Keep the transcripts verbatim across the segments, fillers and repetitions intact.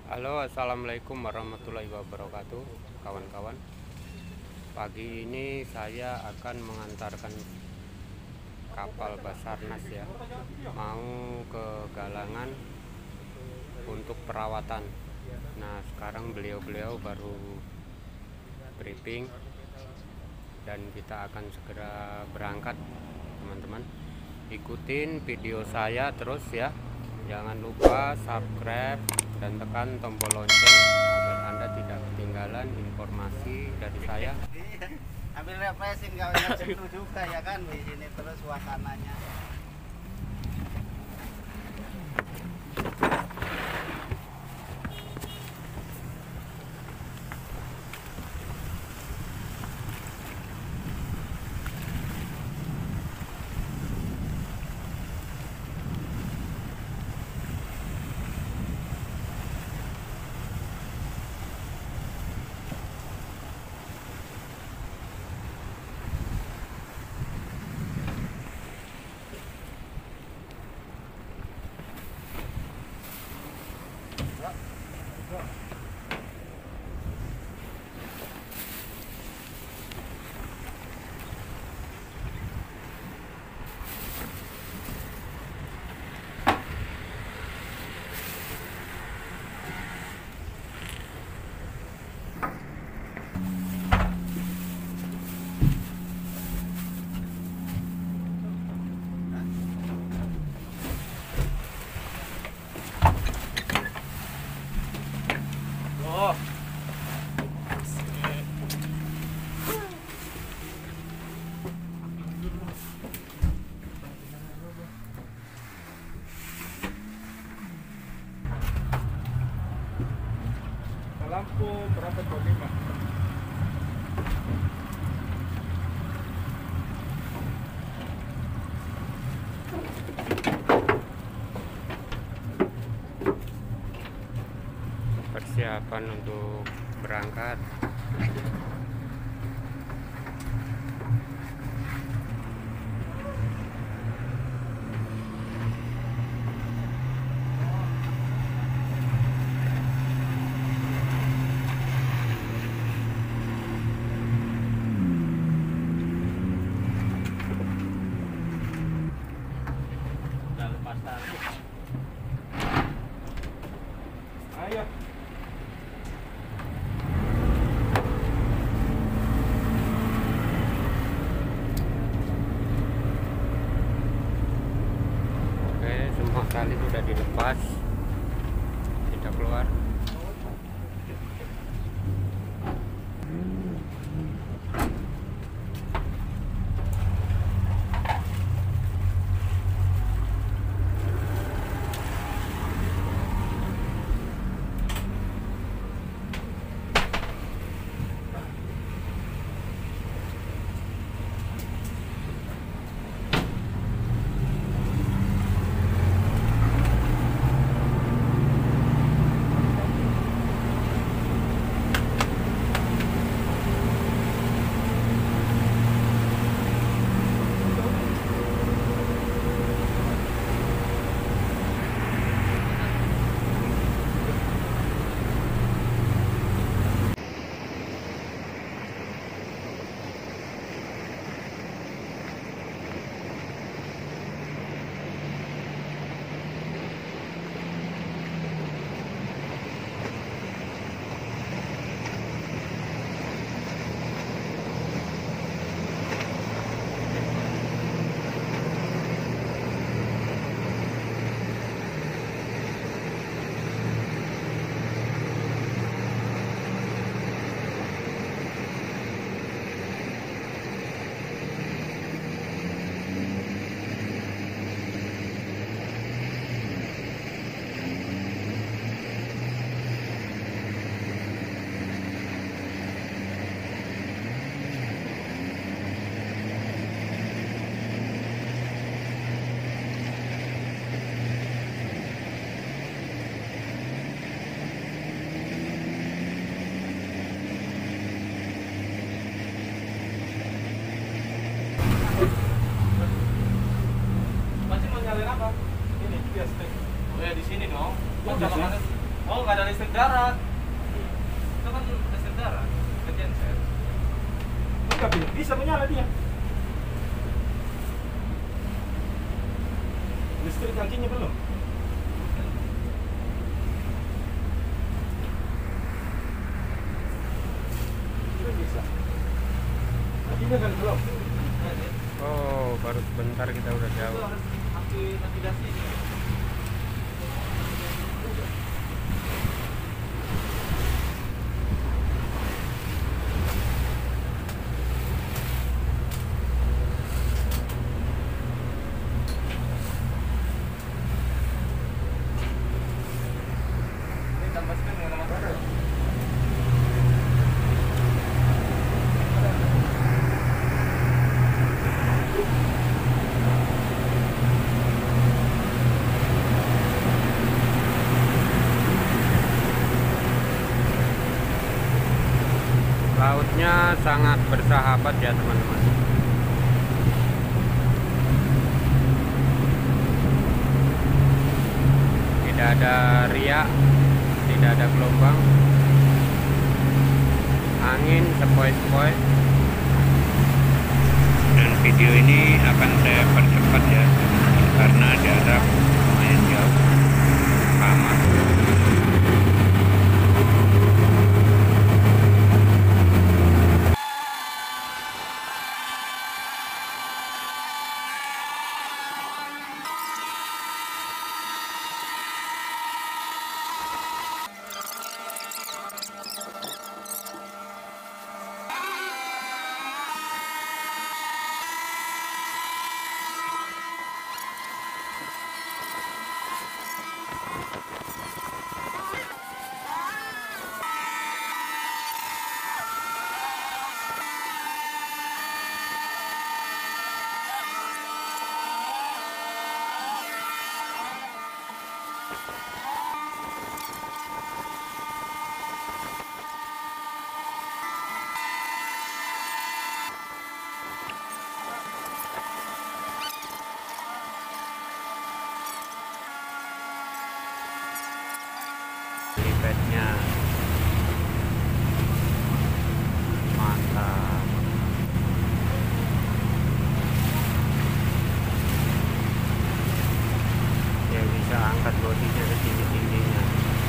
Halo, assalamualaikum warahmatullahi wabarakatuh, kawan-kawan. Pagi ini saya akan mengantarkan kapal Basarnas ya, mau ke Galangan untuk perawatan. Nah, sekarang beliau-beliau baru briefing dan kita akan segera berangkat, teman-teman. Ikutin video saya terus ya. Jangan lupa subscribe dan tekan tombol lonceng agar Anda tidak ketinggalan informasi dari saya. Ambil refreshing kawan seru juga ya kan di sini terus suasananya. Lampu berapa tuh? lima. Persiapan untuk berangkat. Ayo. Oke, semua tali sudah dilepas, tidak keluar. Masih mau nyalain apa? Ini gas tank. Oh ya di sini dong. Oh, Gas, ya? Oh, nggak ada listrik darat. Itu kan listrik darat. Ke genset. Enggak bisa menyala dia. Listrik kakinya belum. Itu bisa. Kakinya kan belum. Oh, baru sebentar kita udah Itu jauh. harus aktif navigasi. Ini tambah spin ya nomor satu. Lautnya sangat bersahabat ya teman-teman. Tidak ada riak, tidak ada gelombang, angin sepoi-sepoi. Dan video ini akan saya percepat ya, karena jarak lumayan jauh. Aman. Lipetnya mantap. Dia bisa angkat bodinya ke tinggi-tingginya.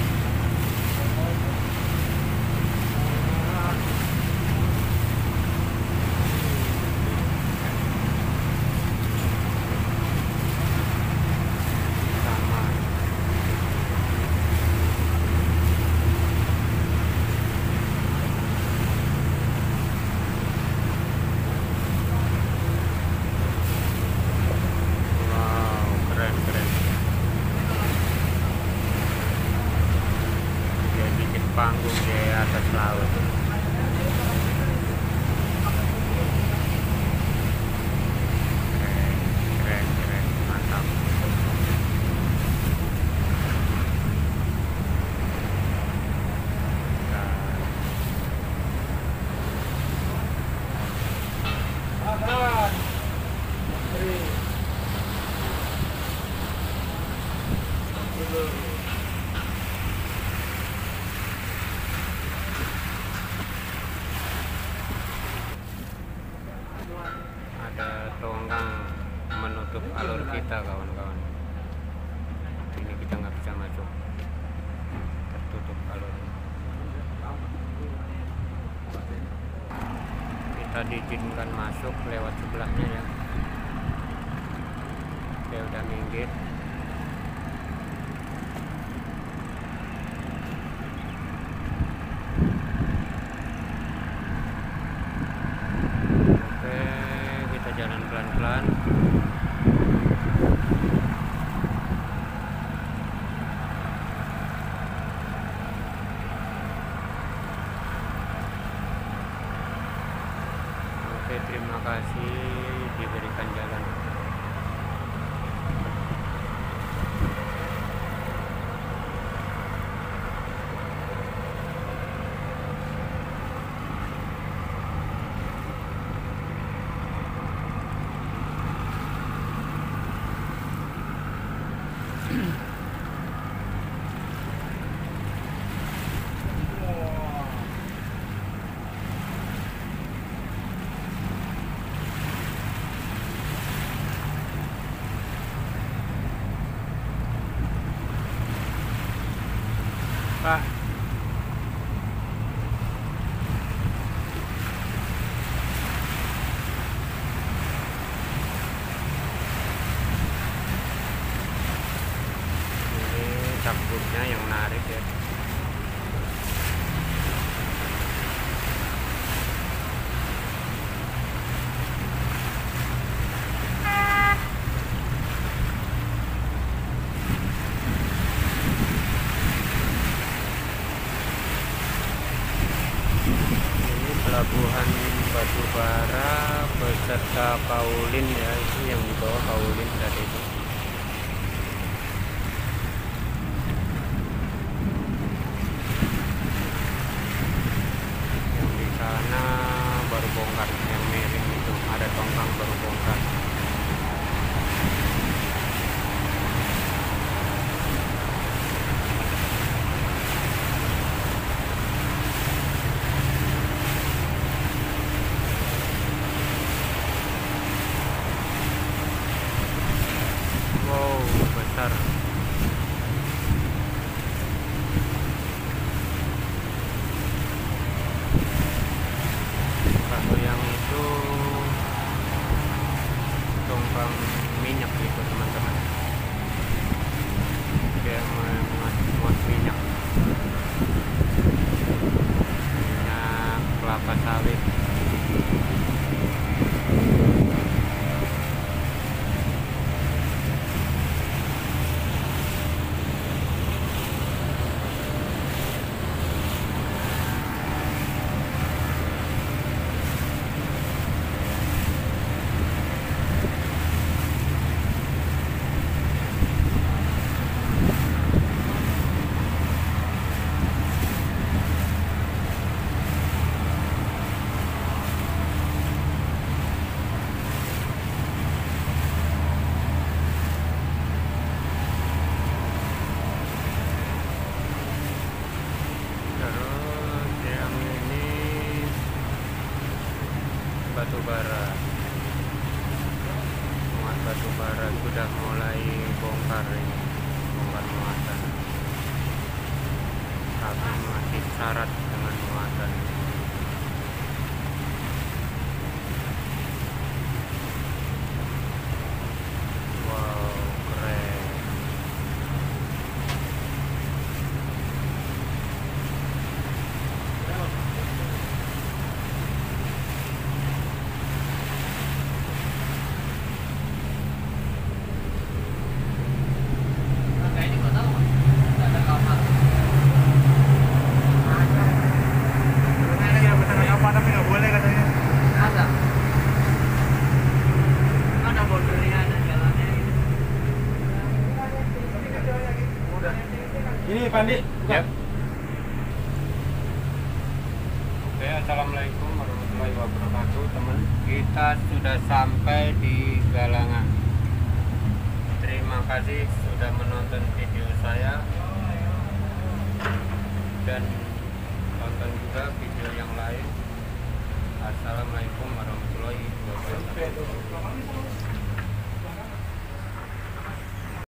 Sama. Wow, keren keren. Dia bikin panggung di atas laut. Keren, keren, keren, mantap. Aman. Tri. Ada tonggang menutup alur kita kawan-kawan. Ini kita nggak bisa masuk, tertutup alurnya. Kita diizinkan masuk lewat sebelahnya ya. Dia udah minggir. Oke, kita jalan pelan-pelan. Oke, terima kasih diberikan jalan. Pak. Ini sabunnya yang menarik ya. Pelabuhan Batubara beserta Kaulin ya, itu yang di bawah Kaulin tadi itu. Yang di sana baru bongkar, yang miring itu ada tongkang baru bongkar. Wow, besar. Kalau yang itu tongkang minyak gitu teman-teman. Dia muat, muat minyak. Minyak kelapa sawit. Terus yang ini Batubara, muat Batubara sudah mulai bongkar ini, bongkar muatan, tapi masih syarat dengan muatan. Wow, keren. Ini Pandi. Yap. Oke, assalamualaikum warahmatullahi wabarakatuh teman. Kita sudah sampai di Galangan. Terima kasih sudah menonton video saya dan tonton juga video yang lain. Assalamualaikum warahmatullahi wabarakatuh.